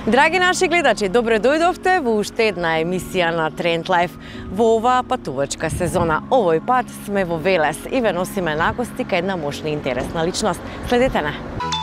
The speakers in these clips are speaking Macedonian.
Драги наши гледачи, добре дојдовте во уште една емисија на Тренд Лайф во оваа патувачка сезона. Овој пат сме во Велес и ве носиме на гости кај една мощна и интересна личност. Следете на.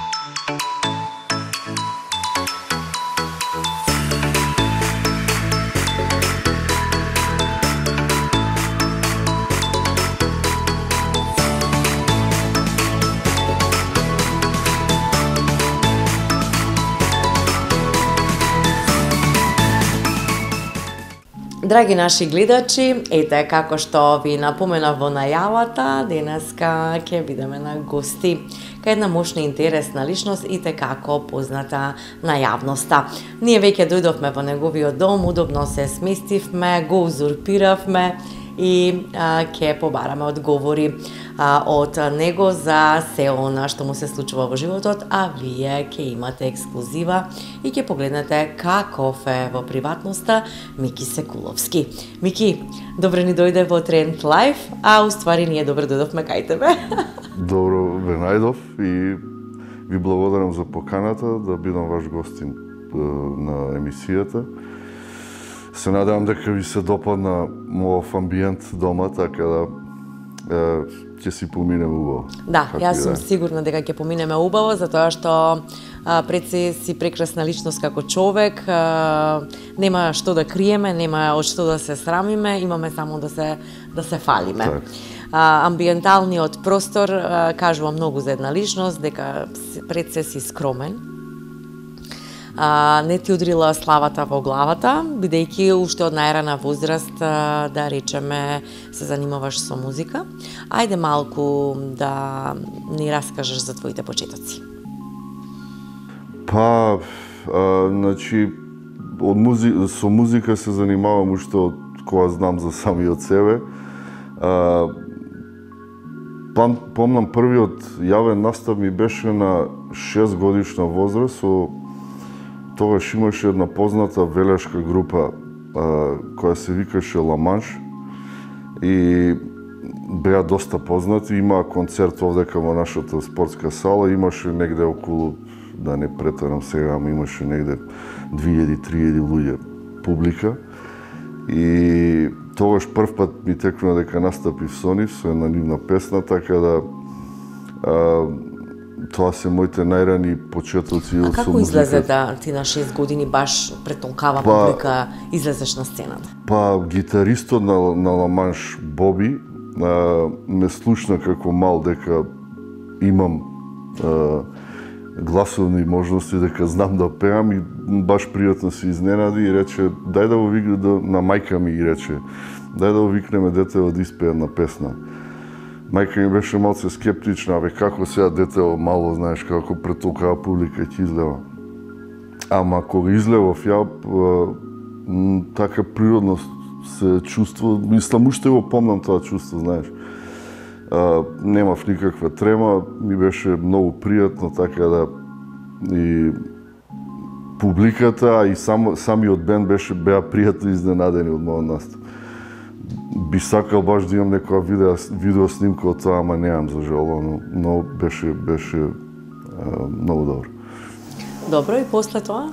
Драги наши гледачи, ете како што ви напоменав во најавата, денеска ќе бидеме на гости кај една мощна и интересна личност и како позната на јавноста. Ние веќе дојдовме во неговиот дом, удобно се сместивме, го узурпиравме и ќе побараме одговори од него за се она што му се случува во животот, а вие ќе имате ексклузива и ќе погледнете каков е во приватноста Мики Секуловски. Мики, добре ни дојде во Тренд Лайф, а уствари ние добре дојдовме кај тебе. Добро ве најдов и ви благодарам за поканата да бидам ваш гостин на емисијата. Се надевам дека ви се допадна мојов амбиент дома, така да ќе си поминеме убаво. Да, јас сум сигурна дека ќе поминеме убаво, затоа што пред се си прекрасна личност како човек, нема што да криеме, нема од што да се срамиме, имаме само да се фалиме. Так. Амбиенталниот простор кажува многу за една личност, дека пред се си скромен. Не ти удрила славата во главата, бидејќи уште од најрана возраст, да речеме, се занимаваш со музика. Ајде малку да ни раскажеш за твоите почетоци. Па, значи, со музика се занимавам уште од кога знам за самиот себе. Помнам првиот јавен настап ми беше на 6 годишна возраст, тогаш имаше една позната велешка група која се викаше Ла Манш и беа доста познати. Имаа концерт овдека во нашата спортска сала, имаше негде околу, да не претерам сега, ама имаше негде 2000-3000 луѓе публика. И тогаш прв пат ми текна дека настапив со нив, со една нивна песна, така да тоа се моите најрани почетоци од со музика. А како излезе да ти на 6 години баш пред толкава публика излезеш на сцената? Па, гитаристот на Ла Манш, Боби, ме слушна како мал дека имам гласовни можности, дека знам да пеам и баш пријатно се изненади и рече, дај да го викне на мајка ми и рече, дај да го викнеме детево да испее една песна. Мајка ми беше малце скептична, како сега детево мало, знаеш, како пред толкава публика ќе излева. Ама кога излевав ја, така природно се чувство, мислам, уште го помнам тоа чувство, знаеш. Немав никаква трема, ми беше многу пријатно, така да и публиката, а и самиот бенд беа пријатно изненадени од мојот настап. Би сакал баш да имам некоја видео снимка од тоа, ама немам за жал, но беше многу добро. Добро, и после тоа?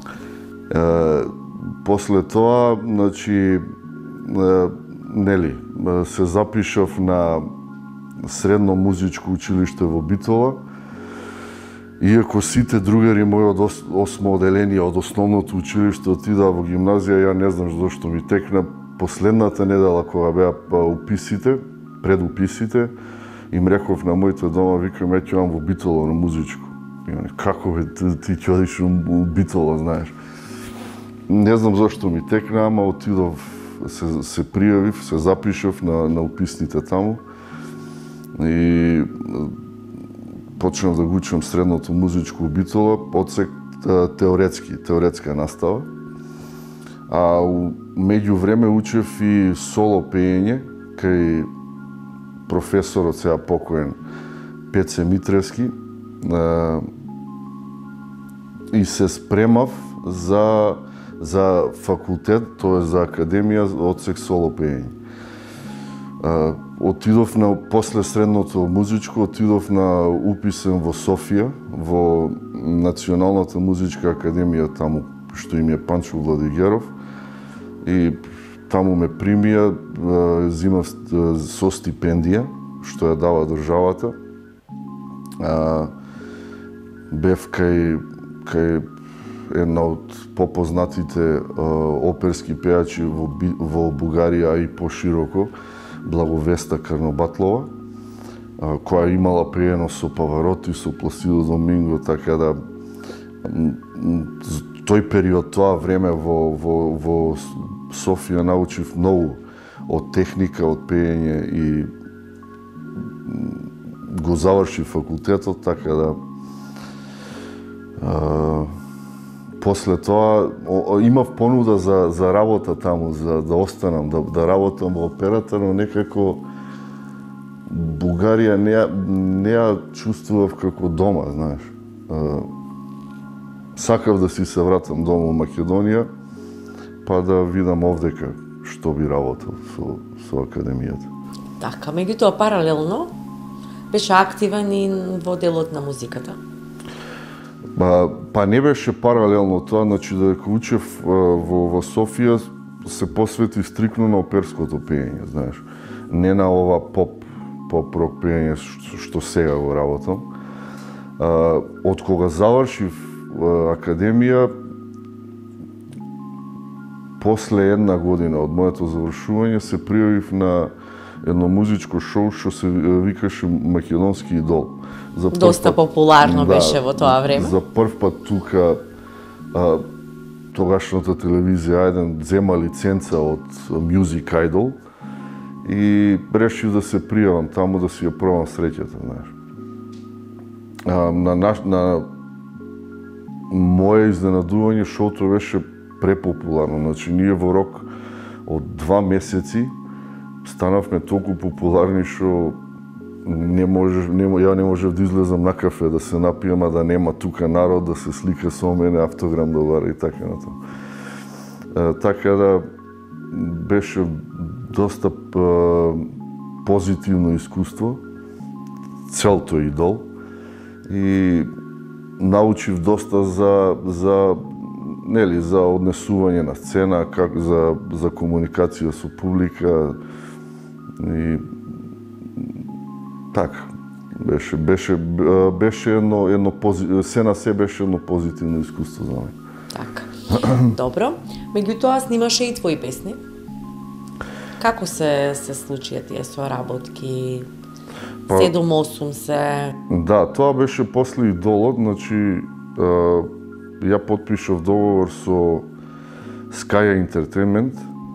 После тоа, значи, нели, се запишав на средно музичко училиште во Битола. Иако сите другари мои од 8 оделение од основното училиште отидаа во гимназија, ја не знам зашто ми текна последната недела кога беа уписите, пред уписите, им реков на моите дома, викам, ќе одам во Битола на музичко. И они, како бе, ти ќе одиш во Битола, знаеш. Не знам зашто ми текна, ама отидов, се пријавив, се запишав на уписните таму и почнав да го учам средното музичко во Битола, одсек теоретска настава. А меѓу време учев и соло пеење кај професорот сега покоен Пеце Митревски и се спремав за факултет, тоа за академија одсек соло пеење. Отидов после средното музичко, отидов на уписен во Софија, во Националната музичка академија таму што им е Панчо Владигеров. И таму ме примија, зимав со стипендија, што ја дава државата. Бев кај една од попознатите оперски пејачи во Бугарија, а и пошироко, Благовеста Карнобатлова, која имала приено со Павароти, со Пласидо Доминго, така да тој период, тоа време во Софија научив многу од техника, од пеење и го завршив факултетот, така да после тоа имав понуда за работа таму, за да останам, да работам во операта, но некако Бугарија не ја чувствував како дома, знаеш. Сакав да си се вратам дома во Македонија, па да видам овдека што би работел со академијата. Така, меѓутоа паралелно беше активен и во делот на музиката. Па не беше паралелно тоа, значи додека учев во Софија се посвети стрикно на оперското пеење, знаеш. Не на ова поп-рок пеење што сега го работам. Од кога завршив академија, после една година од моето завршување се пријавив на едно музичко шоу што се викаше Македонски идол. Доста популарно беше во тоа време. За прв пат тука тогашната телевизија Ајден зема лиценца од Music Idol и решив да се пријавам таму да си ја пробам среќата, знаеш. На мое изненадување шоуто беше препопуларно, значи ние во рок од 2 месеци станавме толку популарни што ја не можев да излезам на кафе, да се напијам, а да нема тука народ, да се слика со мене, автограм да бара и така натаму. Така да беше доста позитивно искуство, цел тој идол, и научив доста за однесување на сцена, за комуникација со публика и така. Беше едно се на се беше едно позитивно искуство за мене. Така. Добро. Меѓутоа снимаше и твои песни. Како се случија тие соработки? 7-8 се... Да, тоа беше после идолот, значи ја потпишав договор со Sky Entertainment.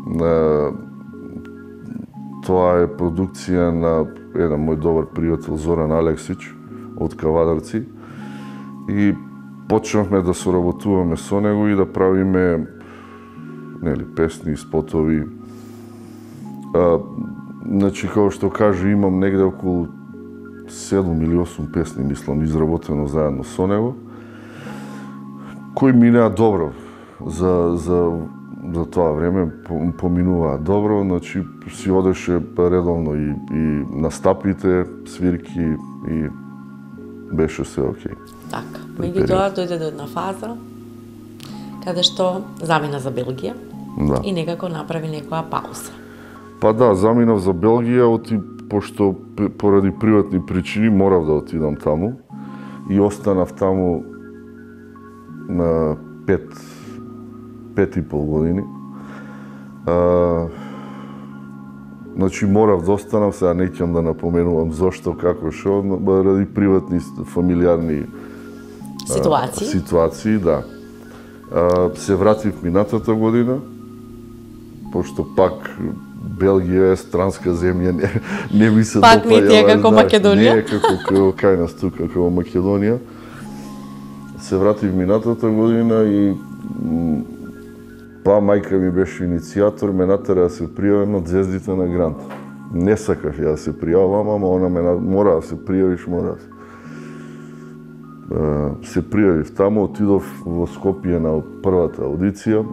Тоа е продукција на еден мој добар пријател Зоран Алексич од Кавадарци и почнавме да соработуваме со него и да правиме песни, спотови. Значи, како што кажа, имам негде околу 7 или 8 песни, мислам, изработено заедно со него, кои минеа добро за тоа време, поминуваа добро, значи си одеше редовно и настапите, свирки и беше се окей. Така, меѓутоа дојде до една фаза каде што замина за Белгија и некако направи некоја пауза. Па да, заминав за Белгија, пошто поради приватни причини морав да отидам таму и останав таму на 5,5 години. Значи морав да останам, сега неќам да напоменувам зошто, како шо, ради приватни, фамилиарни ситуации, да. Се вратив минатата година, пошто пак Белгија е странска земја, не ми се допаѓа. Пак не ти е како Македонија? Не е како кај нас тука, како Македонија. Се вратив минатата година и мајка ми беше иницијатор, ме натера да се пријавам на Звездите на Грант. Не сакав ја да се пријавам, ама она ме мора да се пријавиш, мора да се пријавив таму, отидов во Скопје на првата аудиција.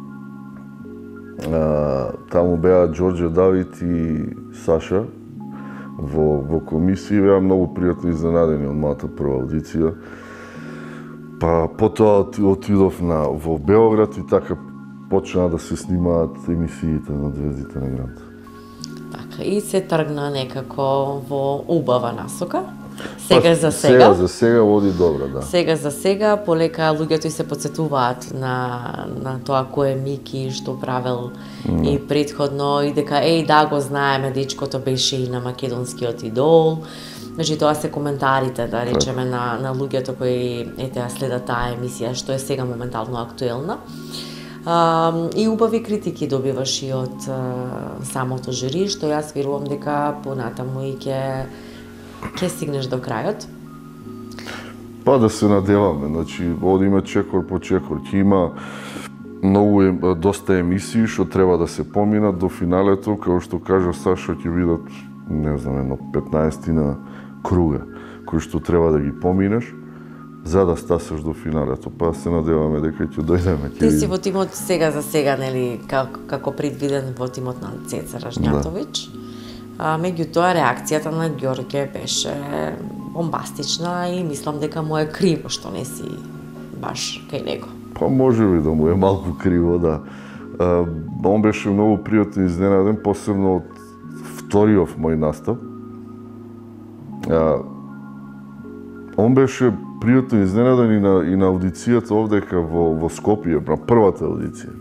Таму беа Ѓорѓе Давид и Саша во комисија, беа многу пријатно изненадени од мојата прва аудиција. Па потоа отидов во Београд и така почна да се снимаат емисиите на Звездите на Грант. Така, и се тргна некако во убава насока. Сега за сега. Сега за сега води добро, да. Сега за сега, полека луѓето и се подсетуваат на тоа кој е Мики, што правел и предходно, и дека, да, го знаеме, дечкото беше и на македонскиот идол. Значи, тоа се коментарите, да речеме, на луѓето кои следат таа емисија, што е сега моментално актуелна. И убави критики добиваш и од самото жури, што јас верувам дека понатаму и ќе стигнеш до крајот. Па да се надеваме, значи, одиме чекор по чекор. Ќе има доста емисии што треба да се поминат до финалето, како што кажа Сашо, ќе бидат, не знам, едно 15 круга, кои што треба да ги поминеш за да стасаш до финалето. Па се надеваме дека ќе дојдеме. Ти си во тимот сега за сега, нели, како предвиден во тимот на Цеца Ражњатовиќ. Меѓутоа, реакцијата на Ѓорѓе беше бомбастична и мислам дека му е криво што не си баш кај него. Па може би да му е малку криво, да. Он беше многу пријатно изненаден, посебно од вториот мој настап. Он беше пријатно изненаден и на аудицијата овдека во Скопје, на првата аудиција.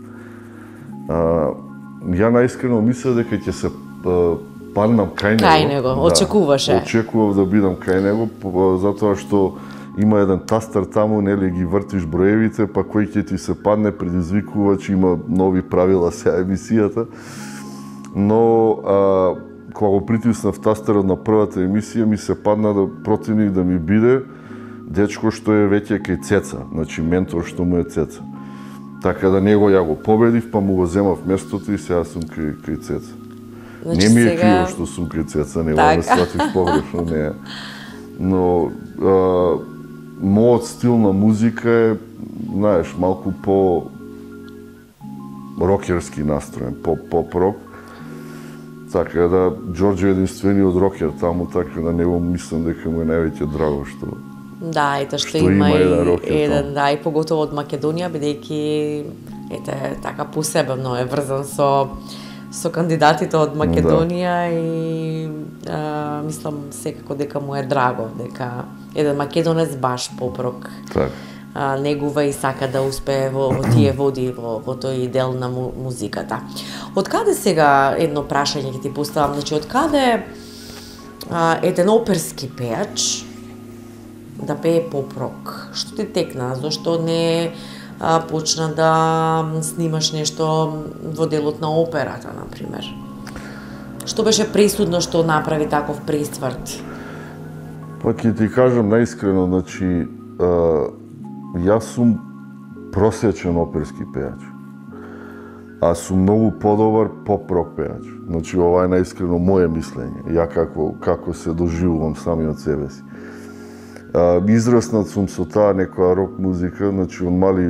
Ја наискрено мислев дека ќе се паднам кај него. Кај него, очекуваше. Очекував да бидам кај него, затоа што има еден тастер таму, нели, ги вртиш броевите, па кој ќе ти се падне предизвикувач, има нови правила сега емисијата. Но кога го притиснав тастерот на првата емисија, ми се падна противник да ми биде дечко што е веќе кај Цеца, значи ментор што му е Цеца. Така да него ја го победив, па му го земав местото и сега сум кај Цеца. Значи, не ми е сега... криво што сум кај Цеца, не да сватив погрешно, не. Но мојот стил на музика е, знаеш, малку по рокерски настроен, по поп-рок. Така да, Ѓорѓе е единствениот рокер таму, така да него мислам дека му е највеќе драго што да, ето што има еден, да, и поготово од Македонија, бидејќи така посебно е врзан со кандидатите од Македонија и мислам секако дека му е драго, дека еден македонец баш поп-рок негува и сака да успее во тие води во тој дел на музиката. Од каде сега едно прашање ќе ти поставам, значи од каде еден оперски пејач да пее поп-рок? Што ти текна? Зошто не почна да снимаш нешто во делот на операта, например? Што беше пресудно што направи таков пресврт? Па ќе ти кажам наискрено, значи јас сум просечен оперски пејач, а сум многу подобар поп-рок пејач. Значи ова е наискрено моје мислење, ја како се доживувам самиот себе си. Израснат сум со таа некоја рок музика, значи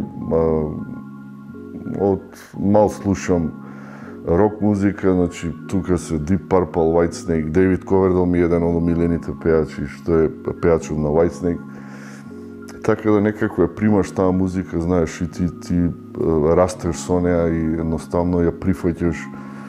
од мал слушам рок музика, значи тука се Deep Purple, Whitesnake, Дейвид Ковердел ми е еден од омилените пејачи, што е пејачот на Whitesnake. Така да некако ја примаш таа музика, знаеш, и ти растеш со неа и едноставно ја прифаќаш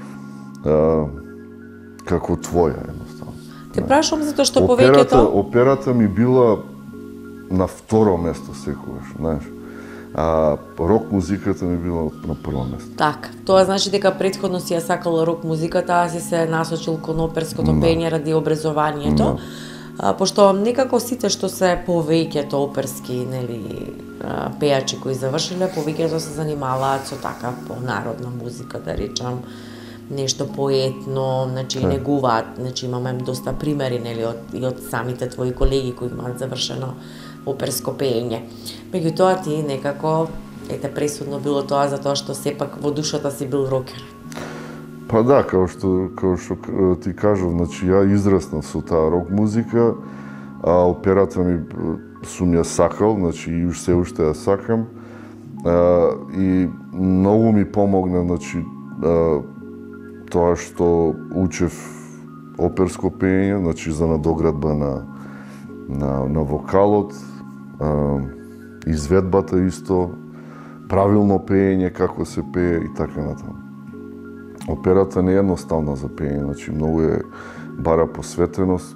како твоја, едноставно. Те прашувам затоа што повеќето... Операта ми била на второ место секогаш, знаеш. А рок музиката ми била на прво место. Така, тоа значи дека претходно си ја сакала рок музиката, а си се насочил кон оперското пење ради образованието. Пошто некако сите што се повеќето оперски, нели, пејачи кои завршиле, повеќето се занимаваат со така по-народна музика, да речам, нешто поетно, значи негуваат, значи имаме доста примери, нели, од самите твои колеги кои имаат завршено оперско пеење. Меѓутоа ти некако пресудно било тоа затоа што сепак во душата си бил рокер. Па да, како што ти кажав, значи ја израснав со таа рок музика, а операта ми сум ја сакал, значи и се уште ја сакам. И многу ми помогна, значи тоа што учев оперско пеење, значи за надоградба на вокалот, изведбата исто, правилно пеење, како се пее и така натаму. Операта не е едноставна за пеење, значи многу е бара посветеност,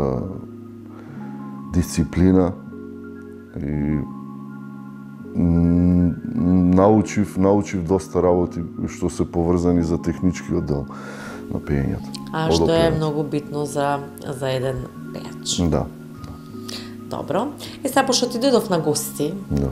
дисциплина и научив доста работи што се поврзани за техничкиот дел на пеењето. А што е многу битно за еден пејач. Да. Добро. Сега, пошто ти дојдов на гости, Да.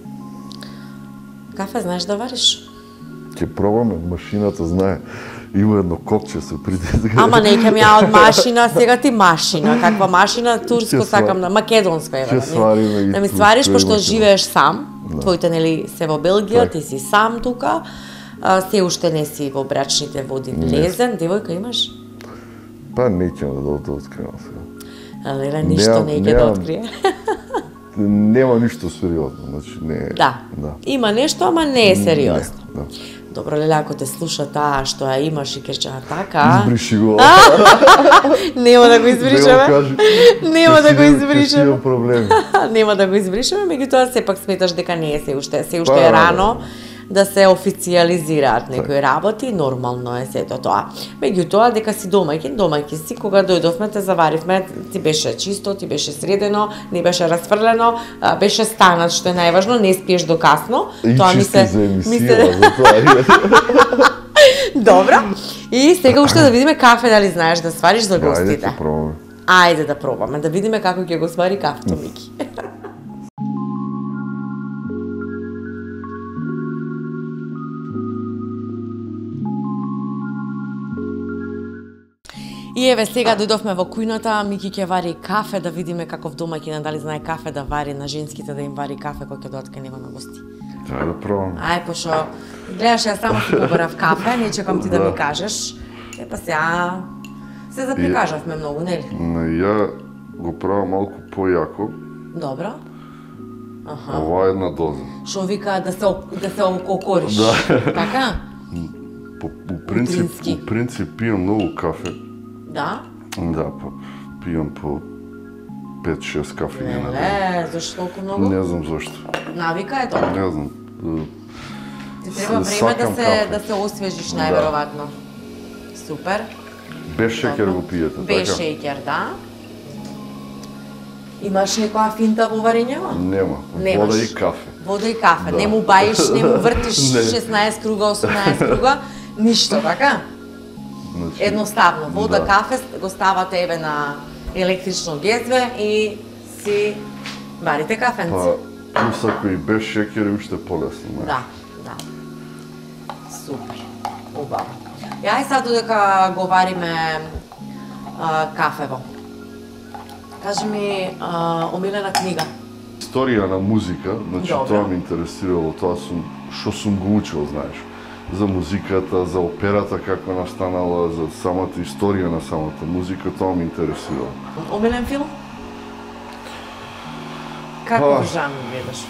кафе знаеш да вариш? Ќе пробаме, машината знае. Има едно копче се притиска. Ама не ќе ми ја од машина, сега ти машина. Каква машина? Турско сакам да, македонско е. Ќе свариме и да ми турско, свариш, пошто македонско. живееш сам. Да. Твоите нели се во Белгија, Так. ти си сам тука. Се уште не си во брачните води влезен. Девојка имаш? Па не ќе да откривам сега. Леле, ништо не ќе да открие. Нема ништо сериозно, значи не е. Да. Има нешто, ама не е сериозно. Да. Добро, Леле, ако те слуша таа што ја имаш и кажа така, Избриши го. нема да го избришеме. Нема да го Ќе избришеме. имам проблеми. Нема да го избришеме, меѓутоа сепак сметаш дека не е се уште е Па, рано да се официализираат некои работи, нормално е сето тоа. Меѓутоа, дека си домаќин си, кога дојдовме те заваривме, ти беше чисто, ти беше средено, не беше расфрлено, беше станат, што е најважно, не спиеш до касно. И Тоа ми чисти се за емисија, за тоа. Добро. И сега уште да видиме кафе дали знаеш да свариш за Ајде гостите. ќе пробаме. Ајде да пробаме, да видиме како ќе го свари кафето Мики. И еве сега дојдовме во кујната, Мики ќе вари кафе, да видиме каков домаќин дали знае кафе да вари на женските, да им вари кафе кој ќе дојдат кај него на гости. Ајде да пробаме. Ај, пошо гледаш, ја само ти побарав кафе, не чекам ти да ми кажеш. Епа сега се заприкажавме многу, нели? Ја го правам малку појако. Добро. Аха. Ова е една доза. Што вика да се окориш. Да. Така? По Утрински. принцип пијам многу кафе. Да? Да, па пијам по 5-6 кафења на ден. Леле, зашто толку многу? Не знам зашто. Навика е тоа. Не знам. Ти треба време Сакам кафе. да се освежиш Да. најверојатно. Супер. Без шеќер Добро. го пиете, Без така? шеќер, да. Имаш некоја финта во варењето? Нема. Немаш. Вода и кафе. Вода и кафе. Да. Не му баиш, не му вртиш Не. 16 круга, 18 круга, ништо, така? Значи, Едноставно, вода, Да. кафе го ставате еве на електрично гезве и си варите кафенце. Па, плюс ако и без шеќер е уште полесно. знаеш. Да, да. Супер. Убаво. Ја и сад додека го вариме кафево. Кажи ми омилена книга. Историја на музика, значи Добро. тоа ме интересирало, тоа што сум го учил, знаеш. За музиката, за операта како настанала, за самата историја на самата музика, тоа ме интересирало. Омилен филм? Па. Каков жанр гледаш?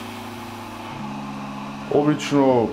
Обично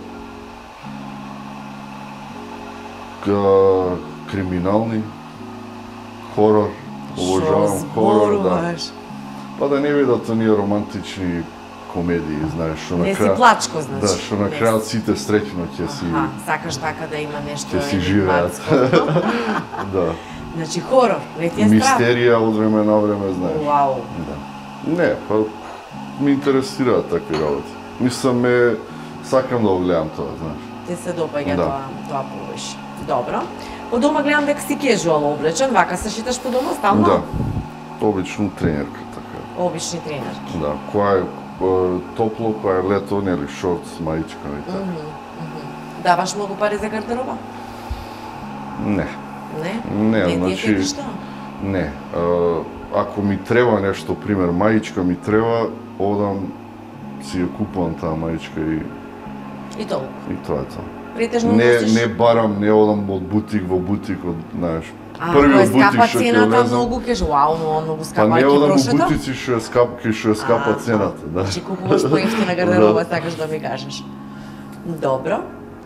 криминални, хорор, обожавам хорор, да. Па да не видат оние романтични комедии, знаеш, што на Не си крај. плачко, значи. Да, што на Не крајот си. сите среќно ќе си Аха, сакаш така да има нешто ќе си живеат. енигматско. Да. Значи хорор, не ти е страв? Мистерија од време на време, знаеш. Вау. Да. Не, па ме интересираат такви работи. Мислам сакам да го гледам тоа, знаеш. Ти се допаѓа Да. тоа повиш. Добро. По дома гледам дека си кежуал облечен, вака се шиташ по дома стално? Да. Обично тренерка, така. Обични тренерки. Да, која е топло, која е лето, нели шорт, маичка и така. Даваш многу пари за гардероба? Не. Не? Не, ти е значи- фетиш тоа? Не. Ако ми треба нешто, пример, маичка ми треба, одам, си ја купувам таа маичка И толку. и тоа е тоа. Претежно Не, носиш? не барам, не одам од бутик во бутик, знаеш. А, ако е Првиот скапа бутик што ќе цената, влезам, многу кеш, вау, многу па скапа, не ќе одам у прошето? бутици што е скапа цената, да. Значи купуваш по ефтина гардероба, Да. сакаш да ми кажеш. Добро.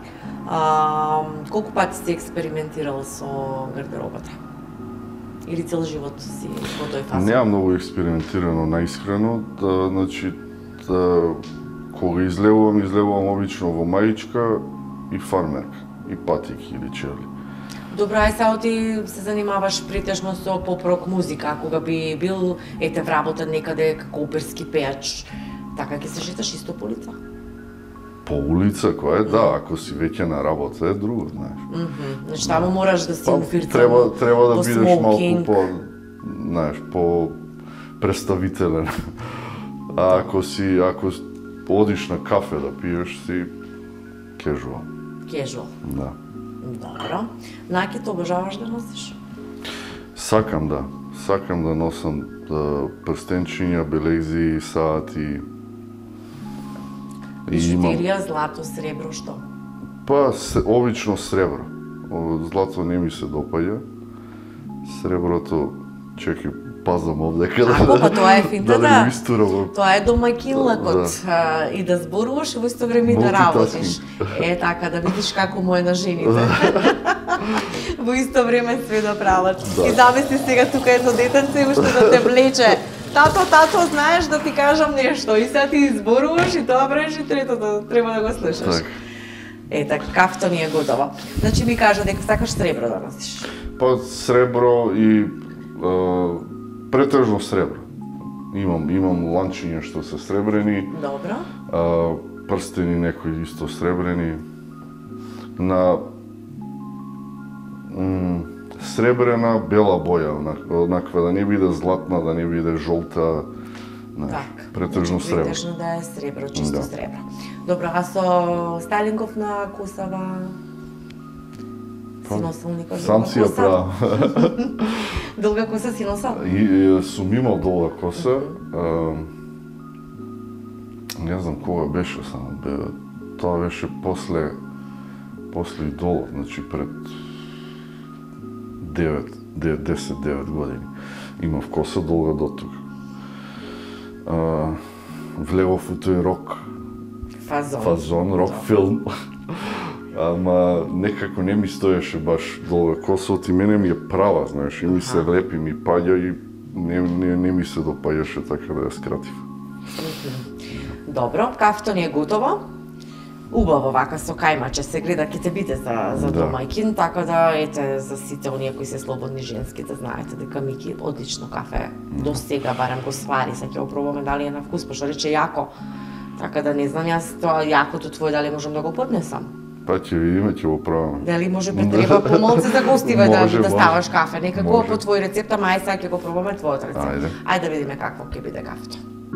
Колку пати си експериментирал со гардеробата? Или цел живот си во тој фазон? Неа многу експериментирано, наискрено, значи кога излегувам обично во маичка и фармерка, и патики или черли. Добро, ај сега ти се занимаваш претежно со поп-рок музика, кога би бил вработен некаде како оперски пејач, така ќе се шеташ исто по улица? По улица, која е, да, ако си веќе на работа е друго, знаеш. Значи таму мораш да си уфирцан, треба да бидеш смокинг. малку знаеш, по представителен. А ако одиш на кафе да пиеш, си кежуал. Кежуал. Да. Добро. Накид обожаваш да носиш? Сакам да носам прстенчиња, белези, саати. Бижутерија, злато, сребро, што? Па, обично сребро. Злато не ми се допаѓа. Среброто, чеки, пазам овдека Па тоа е финта, да не ми стурам. Тоа е домаќинлакот. И да зборуваш и во исто време и да работиш. Така, да видиш како му е на жените. Во исто време све да прават. И замисли сега тука едно детенце уште да те влече. Тато, знаеш да ти кажам нешто. И сега ти зборуваш и тоа правиш и третото треба да го слушаш. Така, кафто ни е готово. Значи ми кажа дека сакаш сребро да носиш. Па сребро и претежно сребро. Имам ланчиња што се сребрени. Добро. Прстени некои исто сребрени. На сребрена бела боја, онаква да не биде златна, да не биде жолта. Претежно сребро. Претежно да е сребро, чисто сребро. Добро, а со стайлингов на косава? Си носил никога сам си ја правам. Долга коса си носил? Сум имал долга коса. Не знам кога беше само. Тоа беше после Идолов, значи пред 10-9 години. Имав коса долга до тука. Влегов у тој рок фазон, рок филм. Ама некако не ми стоеше баш долга коса, и мене ми е права, знаеш, и ми се лепи, ми паѓа и не ми се допаѓаше така да ја скратив. Добро, кафто ни е готово. Убаво вака со кајмаче се гледа, ќе те биде за домаќин, така да ете за сите оние кои се слободни женски да знаете дека Мики одлично кафе до сега барем го свари, сега ќе го пробаме дали е на вкус, пошто рече јако. Така да не знам јас тоа јакото твое дали можам да го поднесам. Па ќе видиме, ќе го пробаме. Дали може би треба помалку за гостиве да ставаш кафе, некако по твој рецепт, ама ај сега ќе го пробаме твојот рецепт. Ајде да видиме какво ќе биде кафето.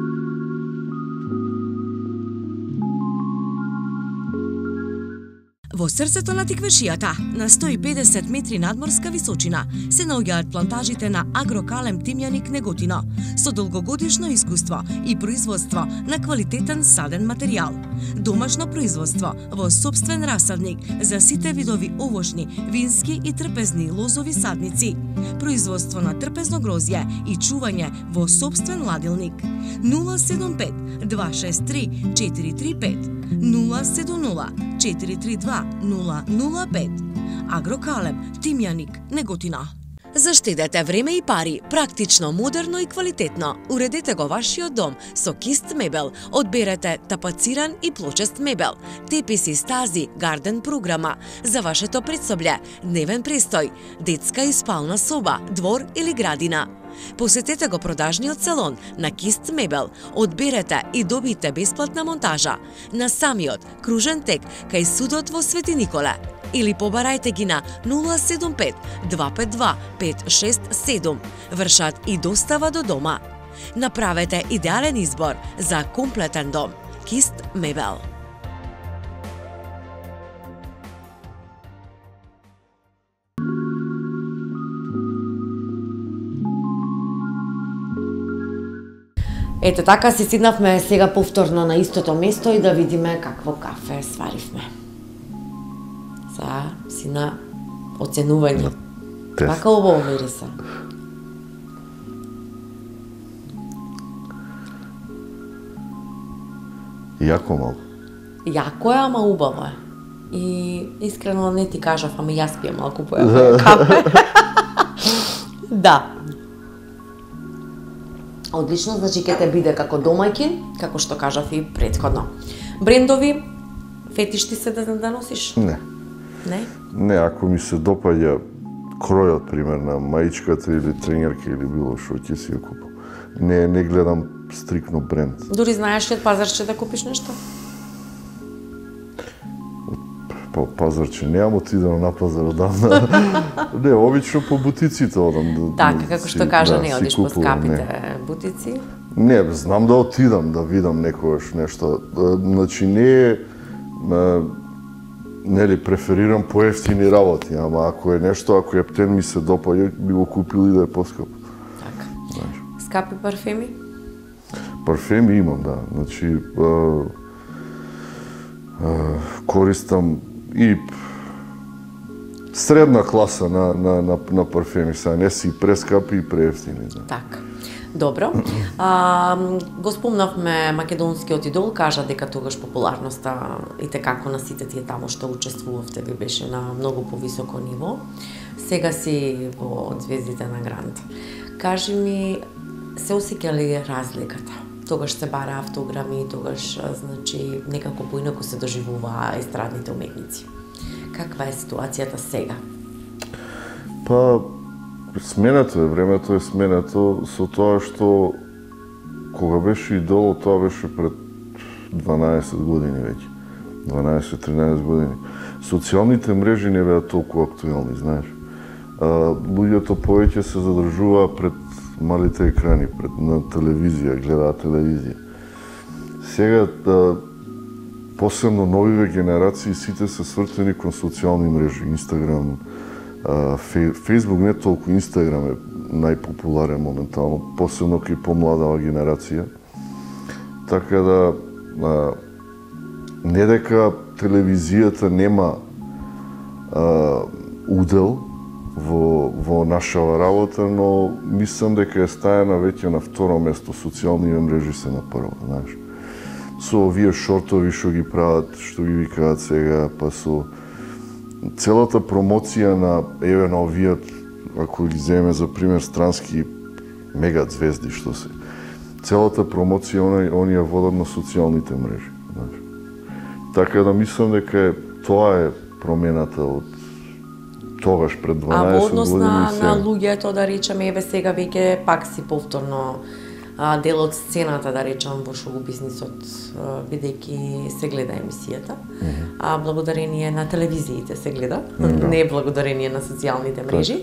Во срцето на Тиквешијата, на 150 метри надморска височина, се наоѓаат плантажите на Агрокалем Тимјаник Неготино, со долгогодишно искуство и производство на квалитетен саден материјал. Домашно производство во сопствен расадник за сите видови овошни, вински и трпезни лозови садници. Производство на трпезно грозје и чување во сопствен ладилник. 075 263 435 070 432 005. Агрокалем Тимјаник Неготино. Заштедете време и пари, практично, модерно и квалитетно. Уредете го вашиот дом со Кист мебел. Одберете тапациран и плочест мебел, теписи, стази, гарден програма за вашето предсобле, дневен престој, детска и спална соба, двор или градина. Посетете го продажниот салон на Кист мебел. Одберете и добите бесплатна монтажа на самиот кружен тек кај судот во Свети Николе. Или побарајте ги на 075 252 567. Вршат и достава до дома. Направете идеален избор за комплетен дом. Кист мебел. Ете така си сиднавме сега повторно на истото место и да видиме какво кафе сваривме. Си на оценување. Така убаво мириса. Јако малку. Јако е, ама убаво е. И искрено не ти кажав, ама јас пием малку појако кафе. Да. Одлично, значи ќе те биде како домаќин, како што кажав и претходно. Брендови, фетишти се да носиш? Не. Не? Не, ако ми се допаѓа кројот, пример, на маичката или тренерка или било што, ќе си ја купам. Не гледам стрикно бренд. Дури знаеш ли од пазарче да купиш нешто? По пазарче немам, отидам на пазар одамна. Не, обично по бутиците одам. Така, како што кажа, не одиш по скапите бутици? Не, знам да отидам да видам некогаш нешто. Значи не е, нели, преферирам поевтини работи, ама ако е нешто, ако ептен ми се допаѓа, би го купил и да е поскап. Така. Скапи парфеми? Парфеми имам, да. Значи, користам и средна класа на парфеми, сега не си прескапи и преевтини. Да. Така. Добро. Го спомнавме македонскиот идол, кажа дека тогаш популарноста и како на сите тие таму што учествувавте ви беше на многу повисоко ниво. Сега си во звездите на Грант. Кажи ми, се осеќа ли разликата? Тогаш се бара автограми, тогаш, значи, некако поинаку се доживуваа естрадните уметници. Каква е ситуацијата сега? Па, сменето е, времето е сменето со тоа што кога беше идол, тоа беше пред 12 години веќе. 12-13 години. Социјалните мрежи не беа толку актуелни, знаеш. Луѓето повеќе се задржуваа пред малите екрани, на телевизија, гледаат телевизија. Сега, посебно новиве генерации, сите се свртени кон социјални мрежи, Инстаграм, Фейсбук не толку, Инстаграм е најпопуларен моментално, посебно кај помладава генерација. Така да, не дека телевизијата нема удел во нашава работа, но мислам дека е стајана веќе на второ место, социјалните мрежи се на прво, знаеш. Со овие шортови што ги прават, што ги викаат сега, па со целата промоција на овие, ако ги земеме за пример странски мега звезди што се. Целата промоција они ја водат на социјалните мрежи, знаеш. Така да мислам дека тоа е промената од тогаш пред 12 години. А во однос на луѓето, да речеме, еве сега веќе пак си повторно дел од сцената, да речам, во шоу бизнисот, бидејќи се гледа емисијата, а благодарение на телевизиите се гледа, не благодарение на социјалните мрежи.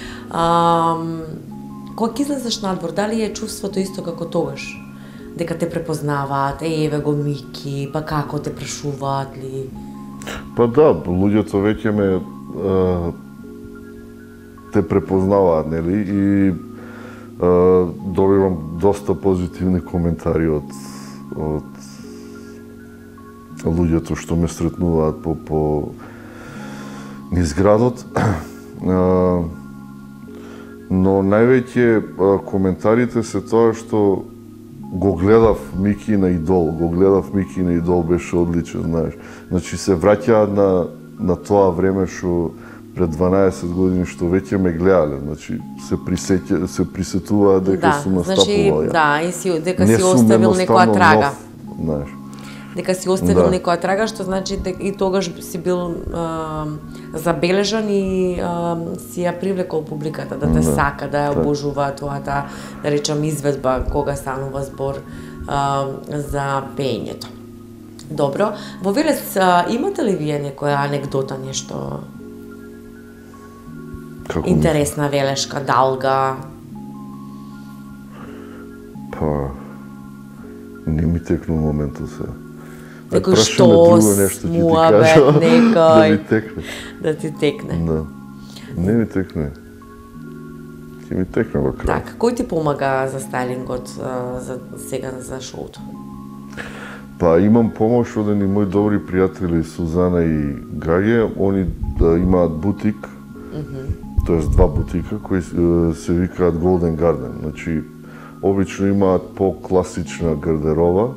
Кога ќе излезеш надвор, дали е чувството исто како тогаш? Дека те препознаваат, еве го Мики, па како те прашуваат ли? Па да, луѓето веќе ме те препознаваат, нели, и добивам доста позитивни коментари од луѓето што ме сретнуваат по низ градот. Но највеќе коментарите се тоа што го гледав Мики на Идол, беше одличен, знаеш. Значи се враќаат на тоа време што пред 12 години што веќе ме гледале, значи се присетуваат дека сум настапувал ја. Да, и дека си оставил некоја трага. Знаеш. Дека си оставил некоја трага, што значи дека и тогаш си бил забележан и си ја привлекол публиката да те сака, да ја обожува тоата, да речам, изведба кога станува збор за пеењето. Добро, во Велес имате ли вие некоја анегдота, нешто интересна велешка, далга? Па, не ми текну моментот сега. Некој штос, муабет, некој... Да ти текне. Да. Не ми текне. Ќе ми текне во крај. Така, кој ти помага за стайлингот сега за шоуто? Па имам помош од едни мои добри пријатели Сузана и Гаге. Они имаат бутик, тоест два бутика кои се викаат Golden Garden. Значи, обично имаат по-класична гардероба,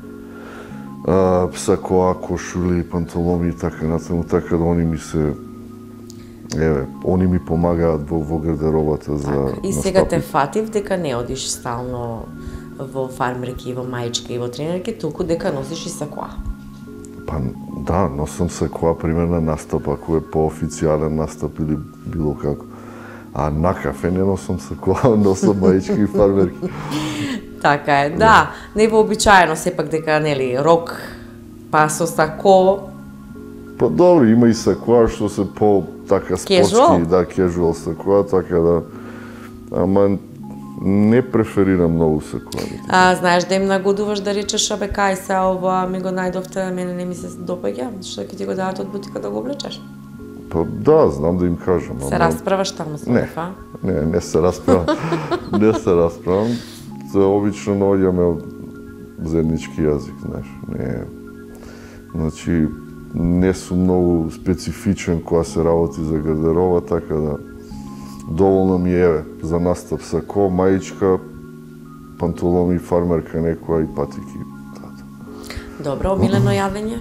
сакоа, кошули, панталони и така натаму, така да они ми се они ми помагаат во гардеробата за И сега те фатив дека не одиш стално во фармерки, во маички и во тренерки, толку дека носиш и сакоа. Па да, носам сакоа пример на настап, ако е по-официјален настап или било како. А на кафе не носам сакоа, носам маички и фармерки. Така е, да. Не вообичаено сепак дека, нели, рок, па со сако. Па добро, има и сакоа што се по-така спортски, да, кежуал сакоа, така да... Ама не преферирам многу сакоа. Знаеш да им нагодуваш да речеш, абе, кај се ова ми го најдовте, мене не ми се допаѓа, што ќе ти го дадат од бутика да го облечеш? Па да, знам да им кажам. Се расправаш таму со не, не се расправам. Не се расправам. Обично наоѓаме од заеднички јазик, знаеш. Не, значи, не сум многу специфичен кога се работи за гардероба, така да доволно ми е за настап сако, маичка, панталони, фармерка некоја и патики. Добро, омилено јадење?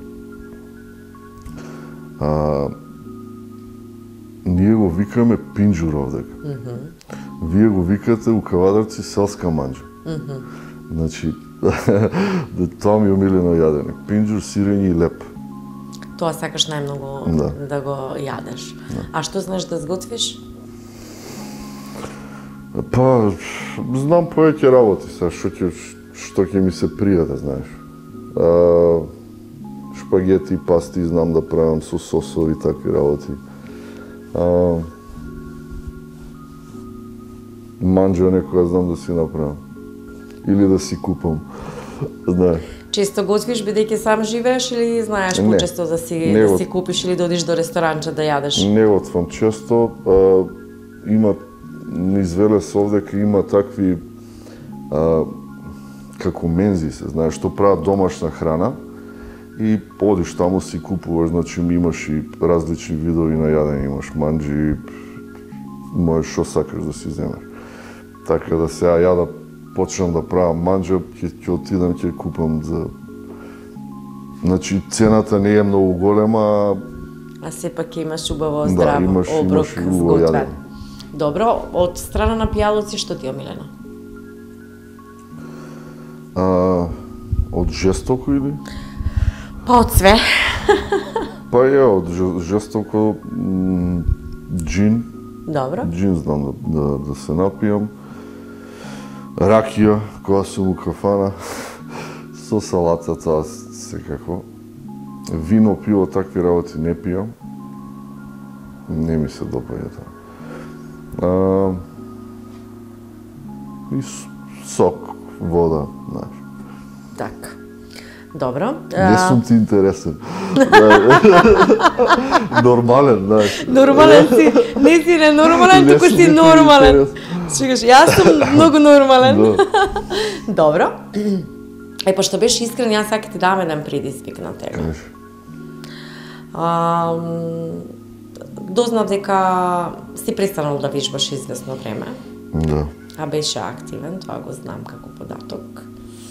Ние го викаме пинџур овдека. Вие го викате у Кавадарци селска манџа. Значи, тоа ми е омилено јадење. Пинџур, сирење и леп. Тоа сакаш најмногу да го јадеш. А што знаеш да сготвиш? Па, знам повеќе работи сега, што ќе ми се пријаде, знаеш. Шпагети, пасти знам да правам со сосови, такви работи. Манџа некога знам да си направам. Или да си купам, знаеш. Често готвиш бидејќи сам живееш или знаеш почесто да си купиш или да одиш до ресторанче да јадеш? Не готвам често. Има низ Велес овдека има такви како мензи се, знаеш, што прават домашна храна и одиш таму си купуваш, значи имаш и различни видови на јадење, имаш манџи, можеш што сакаш да си земеш. Така да сега ја да почнам да правам манџа, ќе отидам, ќе купам за... Значи, цената не е многу голема, а сепак имаш убаво здрав оброк имаш сготвен. Добро, од страна на пијалоци, што ти е омилено? Од жестоко или? Па од све. Па е, од жестоко џин. Добро. Џин знам да се напијам. Ракија, кога сум у кафана, со салата, тоа секако. Вино, пиво, такви работи не пијам. Не ми се допаѓа тоа. И сок, вода, знаеш. Така. Добро. Не сум ти интересен. Нормален, знаеш. Нормален си. Не си ненормален, туку си нормален. Чекаш, јас сум многу нормален. Добро. Пошто беше искрен, јас сакам ти дам еден предизвик на тебе. Дознав дека си престанал да вежбаш известно време. Да. А беше активен, тоа го знам како податок.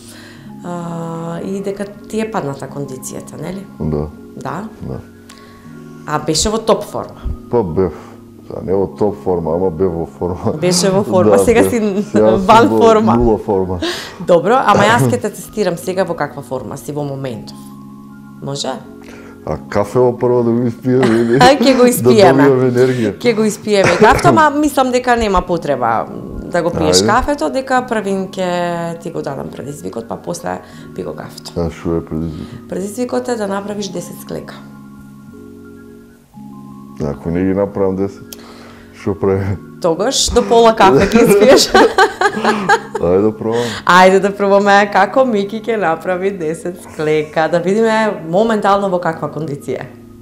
И дека ти е падната кондицијата, нели? Да. Да? Да. А беше во топ форма? Па бев. Не во топ форма, ама бев во форма. Беше во форма, да, сега си ван форма. Нула форма. Добро, ама јас ќе те тестирам сега во каква форма си во моментов. Може? А кафево прво да го испиеме или? Ќе го испиеме. Да добиеме енергија. Ќе го испиеме кафето, ама мислам дека нема потреба да го пиеш кафето, дека првин ќе ти го дадам предизвикот, па после пи го кафето. А што е предизвикот? Предизвикот е да направиш 10 склека. Ако не ги направам 10, што правиме? Тогаш до пола кафе ќе испиеш. Ајде да пробаме. Ајде да пробаме како Мики ќе направи 10 склека, да видиме моментално во каква кондиција.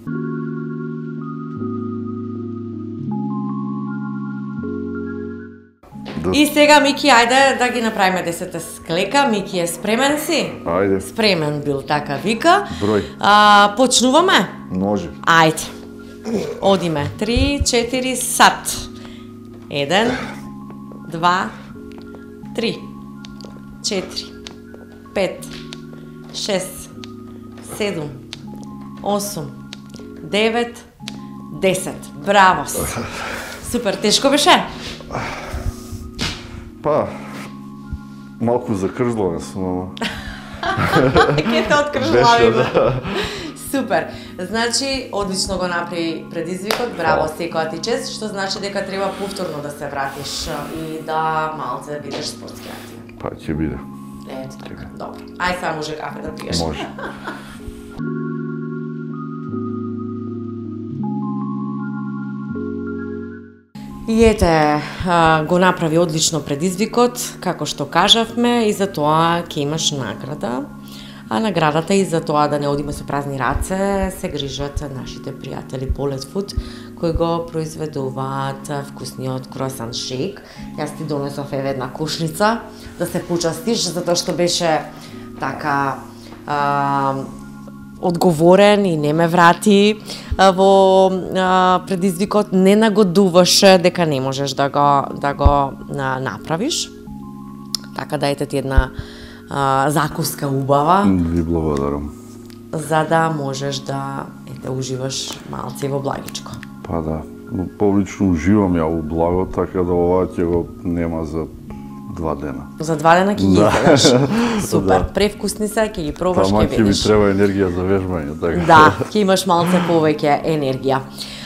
И сега, Мики, ајде да ги направиме 10 склека. Мики е спремен си? Ајде. Спремен бил, така вика. Број. Почнуваме? Може. Ајде. Одиме. 3, 4, сат. 1, 2, 3, 4, 5, 6, 7, 8, 9, 10. Браво! Супер, тешко беше? Па, Малку закржлавен сум, ама. Ке те откржлавиме. Супер. Значи, одлично го направи предизвикот, браво, секоја ти чест, што значи дека треба повторно да се вратиш и да малце бидеш спортски активен. Па, ќе биде. Ето така, добро. Ај сега може кафе да пиеш. Може. И ете, го направи одлично предизвикот, како што кажавме, и за тоа ќе имаш награда. А наградата и за тоа да не одиме со празни раце се грижат нашите пријатели Bullet Food, кои го произведуваат вкусниот круасан шейк. Јас ти донесов една кушница да се почастиш, затоа што беше така одговорен и не ме врати во предизвикот, не нагодуваше дека не можеш да го направиш. Така да ете ти една закуска убава. Ви благодарам. За да можеш да уживаш малце во благичко. Па да, но повично уживам ја у благо, така да ова ќе го нема за 2 дена. За 2 дена ќе ги изедеш. Супер, превкусни се, ќе ги пробаш, ќе видиш. Тама ќе ми треба енергија за вежбање, така. Да, ќе имаш малце повеќе енергија.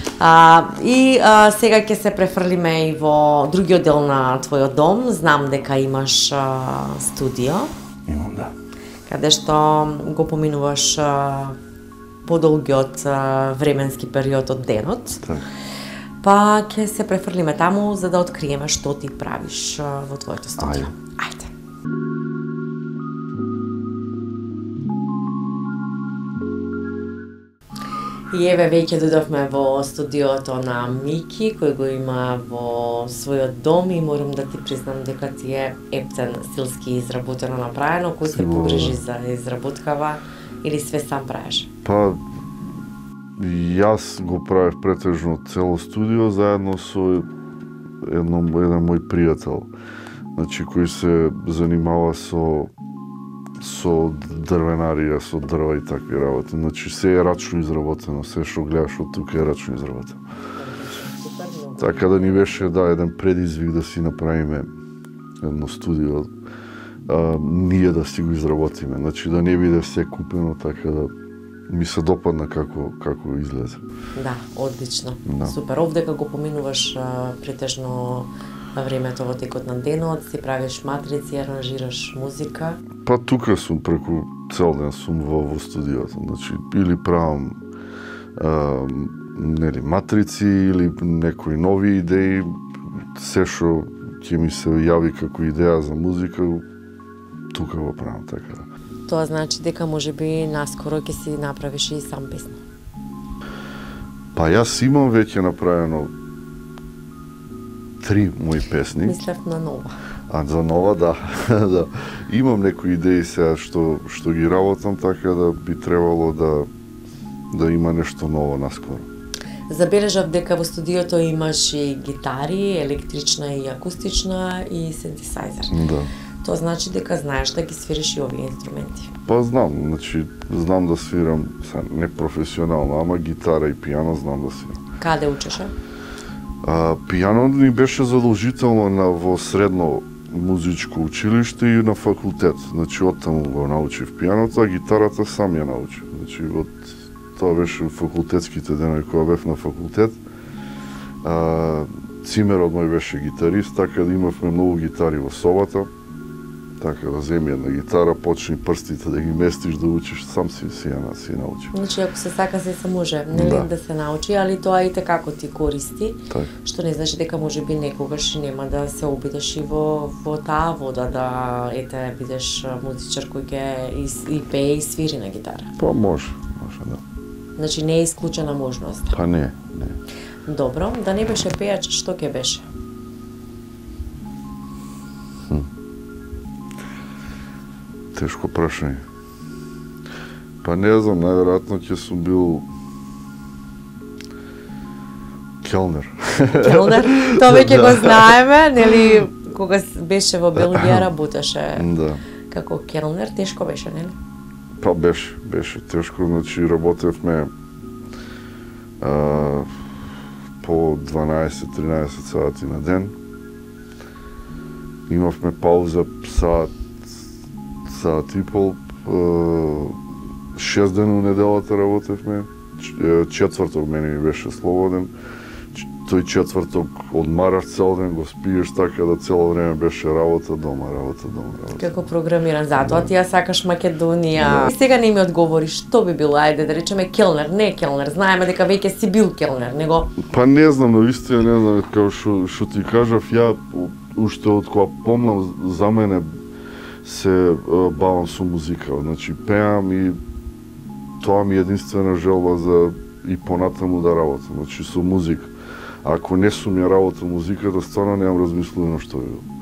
Сега ќе се префрлиме и во другиот дел на твојот дом. Знам дека имаш студио. Имам, да. Каде што го поминуваш подолгиот временски период од денот. Так. Па ќе се префрлиме таму за да откриеме што ти правиш во твоето студио. Ајде. И еве веќе дојдовме во студиото на Мики, кој го има во својот дом, и морам да ти признам дека ти е ептен стилски изработено направено. Кој се погрижи за изработкава или све сам правиш? Па, јас го правев претежно цело студио заедно со еден мој пријател, значи кој се занимава со дрвенарија, со дрва и такви работи. Значи се е рачно изработено, се што гледаш од тука е рачно изработено. Така да ни беше еден предизвик да си направиме едно студио, ние да си го изработиме. Значи да не биде се купено, така да ми се допадна како излезе. Да, одлично. Да. Супер. Овдека го поминуваш претежно времето во текот на денот, си правиш матрици, аранжираш музика. Па тука сум преку цел ден сум во студиото. Значи или правам матрици или некои нови идеи, се што ќе ми се јави како идеја за музика, тука го правам, така да. Тоа значи дека можеби наскоро ќе си направиш и сам песна. Па јас имам веќе направено 3 мои песни. Мислев на нова. А за нова, да. Да. Имам некои идеи сега што ги работам, така да би требало да има нешто ново наскоро. Забележав дека во студиото имаш и гитари, електрична и акустична, и синтесайзер. Да. Тоа значи дека знаеш да ги свириш и овие инструменти. Па знам, значи знам да свирам, не професионално, ама гитара и пијано знам да свирам. Каде учеше? Пијано ни беше задолжително во средно музичко училиште и на факултет. Значи оттаму го научив пијаното, а гитарата сам ја научив. Значи тоа беше факултетските денови кога бев на факултет. Цимерот мој беше гитарист, така да имавме многу гитари во собата. Така да земи една гитара, почни прстите да ги местиш, да учиш, сам си ја научиш. Значи, ако се сака, се може, нели, да се научи, али тоа и како ти користи, Так. што не значи дека можеби некогаш нема да се обидеш и во таа вода, да бидеш музичар кој ќе и пее и свири на гитара. Па може, да. Значи, не е исклучена можност. Па не. Добро, да не беше пејач, што ќе беше? Тешко прашање. Па не знам, најверојатно ќе сум бил келнер. Келнер? Тоа веќе го знаеме, нели, кога беше во Белгија работеше како келнер, тешко беше, нели? Па беше тешко, значи работевме по 12-13 сати на ден. Имавме пауза саат сат и пол, 6 дена у неделата работевме, четврток мене ми беше слободен, тој четврток одмараш цел ден, го спиеш, така да цело време беше работа, дома. Како програмиран, затоа ти ја сакаш Македонија. И сега не ми одговори, што би било, ајде да речеме келнер, не келнер, знаеме дека веќе си бил келнер, него... Па не знам, навистина не знам, како што ти кажав, ја уште од кога помнам, за мене се бавам со музика, значи пеам и тоа ми е единствена желба за и понатаму да работам, значи со музика. Ако не сум ја работа музиката, стварно немам размислувано што би било.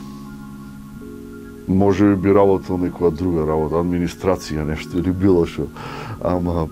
Може би работел некоја друга работа, администрација нешто или било што, ама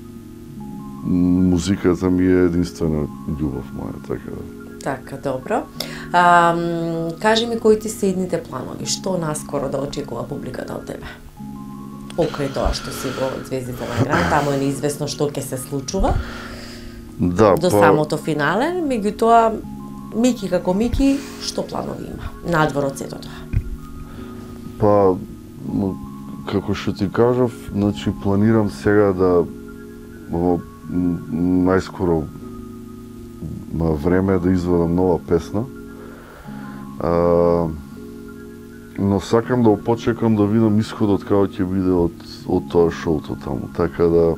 музиката ми е единствена љубов моја, така да. Така, добро. Кажи ми кои ти се идните планови, што наскоро да очекува публиката од тебе? Покрај тоа што си во Звездите на Гранд, таму е неизвестно што ќе се случува. Да, до самото финале, меѓутоа Мики како Мики, што планови има надвор од сето тоа? Па, како што ти кажав, значи планирам сега да во најскоро време да извадам нова песна. Но сакам да почекам да видам исходот како ќе биде од тоа шоуто таму, така да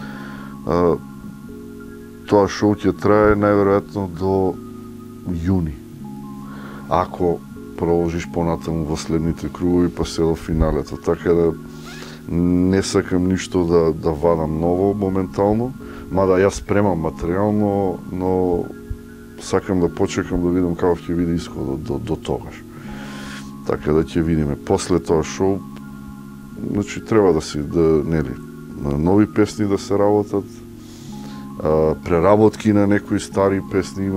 тоа шоу ќе трае најверојатно до јуни. Ако продолжиш понатаму во следните кругови па се до финалето, така да не сакам ништо да вадам ново моментално, мада јас спремам материјално, но сакам да почекам да видам како ќе биде исходот до тогаш. Така да ќе видиме после тоа шоу, значи треба нови песни да се работат, преработки на некои стари песни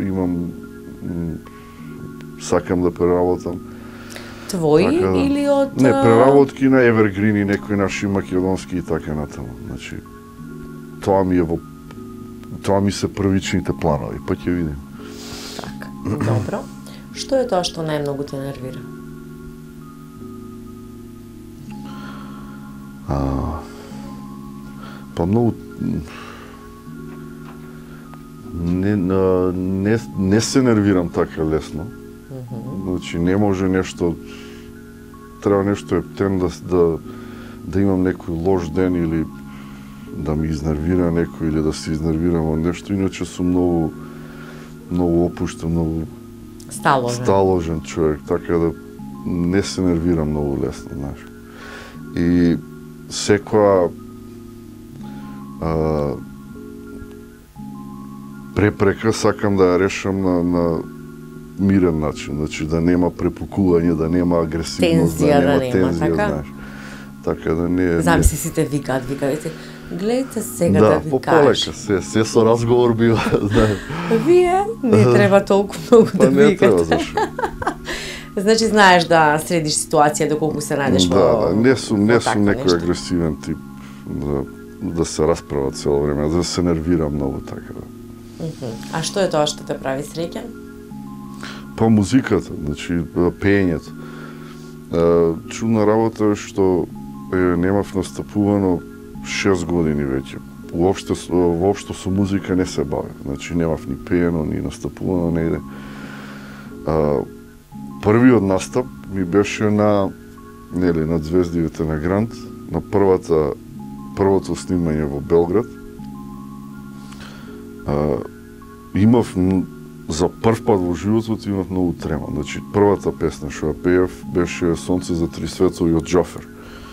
сакам да преработам. Твои така, или од... Не, преработки на евергрини, некои наши македонски и така натаму. Значи, тоа ми се првичните планови, па ќе видим. Така, добро. Што е тоа што најмногу те нервира? Па многу... Не се нервирам така лесно. Значи, не може нешто... Треба нешто ептен да имам некој лош ден или да ми изнервира некој или да се изнервирам од нешто. Иначе сум многу опуштен, многу сталожен човек, така да не се нервирам многу лесно, знаеш. И секоја препрека сакам да ја решам на мирен начин, значи да нема препукување, да нема агресивност, да нема тензија, така? Знаеш. Така да не... Замисли сите викаат, гледайте сега да ви пополека, се со разговор бива, знаеш. Вие не треба толку многу да викате. Не треба, зашо? Значи знаеш да средиш ситуација доколку се најдеш во... Да, не сум некој агресивен тип да се расправа цело време, да се нервирам многу така да. А што е тоа што те прави среќен? Па музиката, значи пеењето. Чудна работа е што немав настапувано 6 години веќе. Воопшто со музика не се бавев. Значи немав ни пеено, ни настапувано негде. Првиот настап ми беше на Звездите на Гранд, на првото снимање во Белград. Имав за прв пат во животот имав многу трема. Значи првата песна што ја пеев беше Сонце за три светови од Џофер.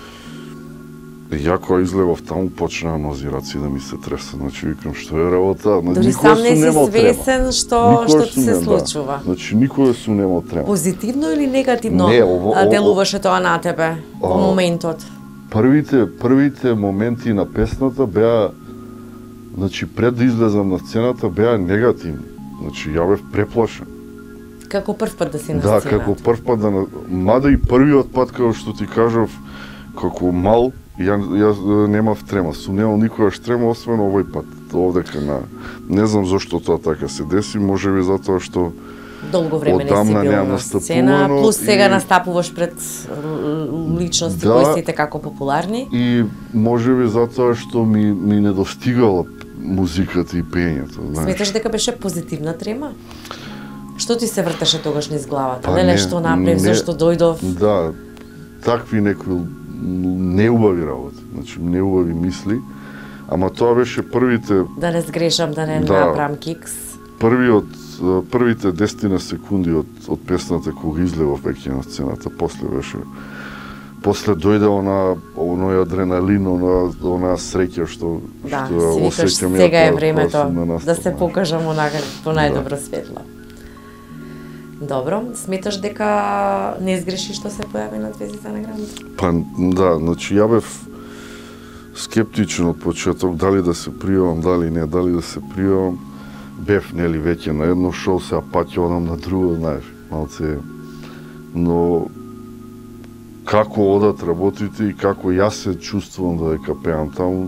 Ја кога излегов таму почнаа нози раци да ми се тресат. Значи викам што е работа. Дори сам не си свесен што ти се случува. Значи никога сум немал трема. Позитивно или негативно делуваше тоа на тебе во моментот? Првите моменти на песната беа, значи пред да излезам на сцената беа негативни. Значи ја бев преплашен. Како прв пат да си на сцената? Да, како прв пат мада и првиот пат како што ти кажав, како мал, јас немав трема. Сум немал никогаш трема, освен овој пат. Овдека не знам зошто тоа така се деси, можеби затоа што Долго време не си Одамна бил неам на сцена, настапувано плюс сега и- настапуваш пред личности Да. кои се како популарни. И можеби затоа што ми недостигала музиката и пеењето, знаеш. Сметаш дека беше позитивна трема? Што ти се вртеше тогаш низ главата? Па Леле, не, што направив, не. зашто дојдов? Да, такви некои неубави работи, значи неубави мисли, ама тоа беше првите Да не сгрешам, да не Да. направам кикс. првите 10 секунди од песната кога излегов веќе на сцената, после дојде оној адреналин, она среќа што Да, што си викаш, осеќам сега е тоа времето на настап, да се знаеш. покажам онака по најдобро светло. Добро, сметаш дека не сгреши што се појави на звездите на граница? Па да, значи ја бев скептичен од почеток, дали да се пријавам, дали не, дали да се пријавам. Бев, нели, веќе на едно шоу, сега пак ќе одам на друго, знаеш, малце. Но како одат работите и како јас се чувствувам додека пеам таму,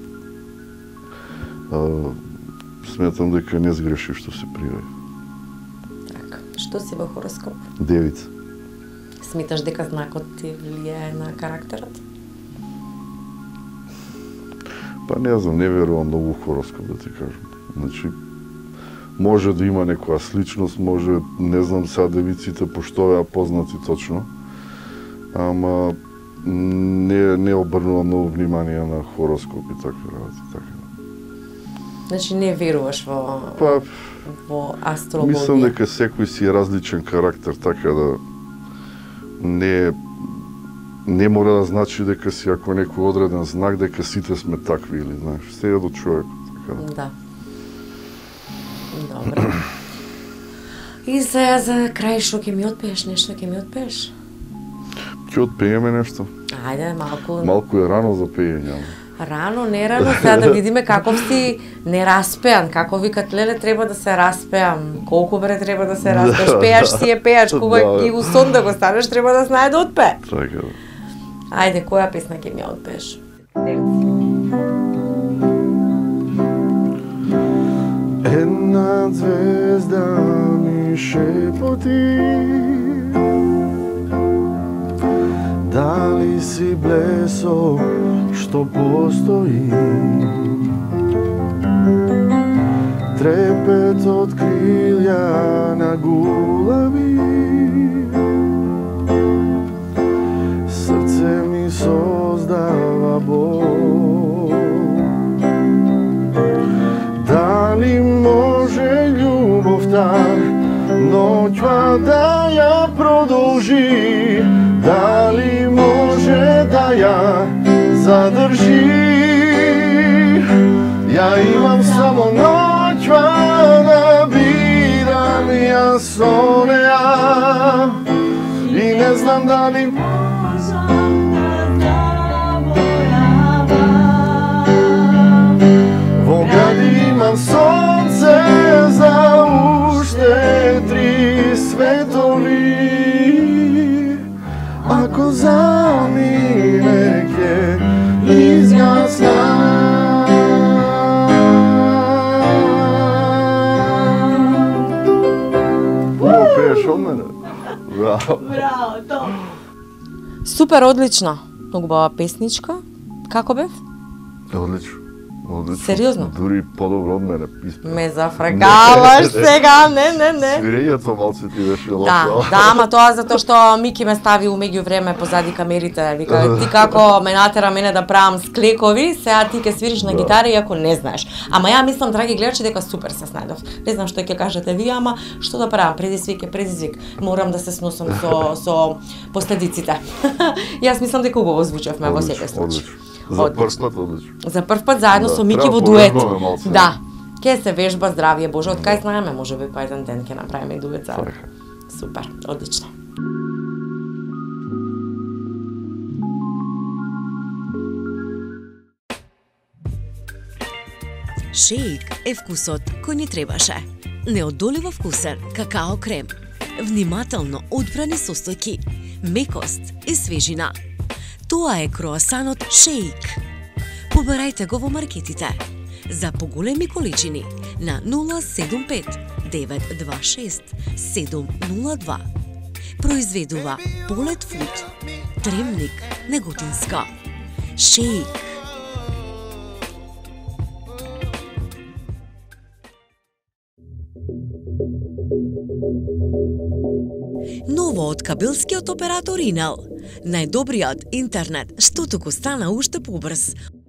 сметам дека не сгреши што се пријави. Така, што си во хороскоп? Девица. Сметаш дека знакот ти влијае на карактерот? Па не знам, не верувам многу во хороскоп, да ти кажам. Значи, може да има некоја сличност, може, не знам сега девиците пошто ја познати точно, ама не обрнувам многу внимание на хороскоп и такви работи, така. Значи не веруваш во Па, астрологија? мислам дека секој си е различен карактер, така да не мора да значи дека си ако некој одреден знак дека сите сме такви или знаеш, се е до човекот, така да. Да. Добро. И сега за крај што ќе ми отпееш, нешто ќе ми отпееш? Ќе отпееме нешто? Ајде, малку. Малку е рано за пеење, ама. Рано, не рано, сега да видиме каков си нераспеан, како викат, леле, треба да се распеам, колку бре треба да се распеаш, пеаш си е пеаш, кога Да. и у сон да го станеш, треба да знае да отпее. Така да. Ајде, која песна ќе ми ја отпееш? Една звезда ми шепоти, дали си блесо што постои, трепет од крилја на гулави, срце ми создава бол. Дали може љубовта ноќва да ја продолжи? Дали може да ја задржи? Ја имам само ноќва да бидам јас со неа и не знам дали во гради имам сонце за уште 3 светови. Ако замине ќе изгасна. Пееш од мене? Браво. Супер, одлично. Многу бава песничка. Како бев? Одлично. Одлично. Сериозно? Дури подобро од мене. Ме зафркаваш сега, не. Свирењето малце ти беше лошо. Да, ама тоа затоа што Мики ме стави умеѓу време позади камерите. Вика, ти како ме натера мене да правам склекови, сега ти ќе свириш на гитара иако не знаеш. Ама ја мислам, драги гледачи, дека супер се снајдов. Не знам што ќе кажете вие, ама што да правам? Предизвик. Морам да се сносам со последиците. Јас мислам дека убаво звучевме во секој случај. За прв пат одлично. За прв пат заедно Да, со Мики треба во дует. повежбаме малце. Да. Ке се вежба, здравје Боже, од кај знаеме, можеби па еден ден ќе направиме и дует заедно. Така. Супер, одлично. Шеик е вкусот кој ни требаше. Неодоливо вкусен какао крем. Внимателно одбрани состојки, мекост и свежина. Тоа е круасанот Шеик. Побарајте го во маркетите. За поголеми количини на 075 926 702. Произведува Полет Фуд, Тремник, Неготинска, Шеик. Ново од кабелскиот оператор Инел. Најдобриот интернет, што туку стана уште побрз.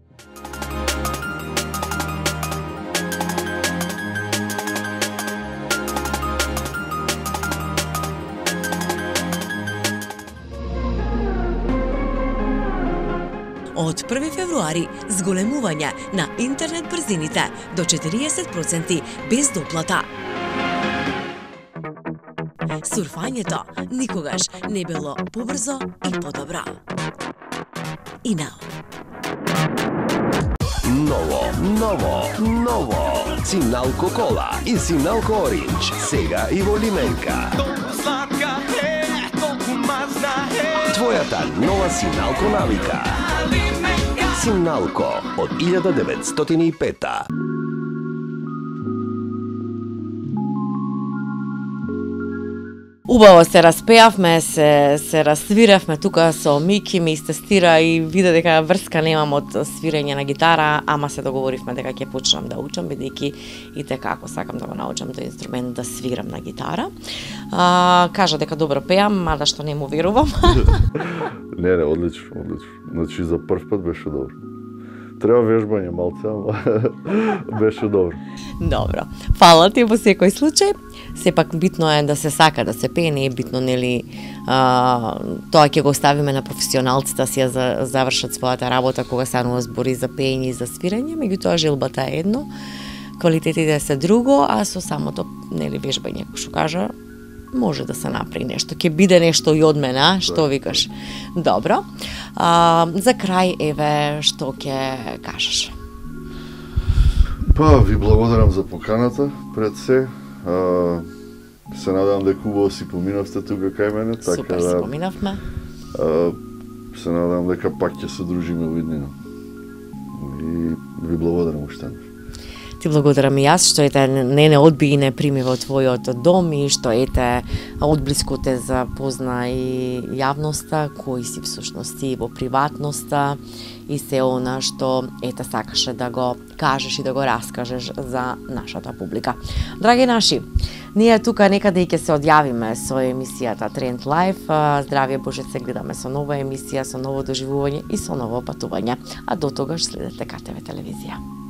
Од 1 февруари зголемување на интернет брзините до 40% без доплата. Сурфањето никогаш не било побрзо и подобро. Инел. Ново. Сигналко кола и Сигналко Ориндж. Сега и во лименка. Твојата нова Сигналко навика. Сигналко од 1905. Убаво се распеавме, се расвиравме тука со Мики, ми истестира и виде дека врска немам од свирење на гитара, ама се договоривме дека ќе почнам да учам, бидејќи и како сакам да го научам тој инструмент да свирам на гитара. Кажа дека добро пеам, мада што не му верувам. Не, одлично. Значи за прв пат беше добро. Треба вежбање малце, ама беше добро. Добро. Фала ти во секој случај. Сепак битно е да се сака да се пее, не е битно, нели, тоа ќе го оставиме на професионалците да си ја завршат својата работа кога станува збори за пеење и за свирење, меѓутоа желбата е едно, квалитетите се друго, а со самото, нели, вежбање, што кажа, може да се направи нешто. Ќе биде нешто и од мене, што викаш? Добро. За крај, еве, што ќе кажеш? Па, ви благодарам за поканата, пред се. Се надевам дека убаво си поминавте тука кај мене, така Супер, си поминавме. Се надевам дека пак ќе се дружиме во иднина. И ви благодарам уште. Ти благодарам и јас што не одби и не прими во твојот дом и што одблиску те запозна и јавноста, кои си всушност и во приватноста и се она што сакаше да го кажеш и да го раскажеш за нашата публика. Драги наши, ние тука некаде и ќе се одјавиме со емисијата Тренд Лайф. Здравје Боже, се гледаме со нова емисија, со ново доживување и со ново патување. А до тогаш следете КТВ телевизија.